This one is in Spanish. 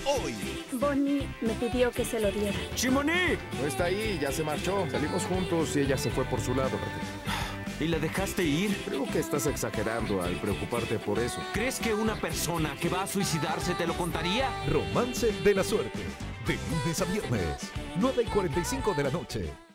hoy. Bonnie me pidió que se lo diera. ¡Shimoní! No está ahí, ya se marchó. Salimos juntos y ella se fue por su lado. ¿Y la dejaste ir? Creo que estás exagerando al preocuparte por eso. ¿Crees que una persona que va a suicidarse te lo contaría? Romance de la suerte. De lunes a viernes, 9:45 de la noche.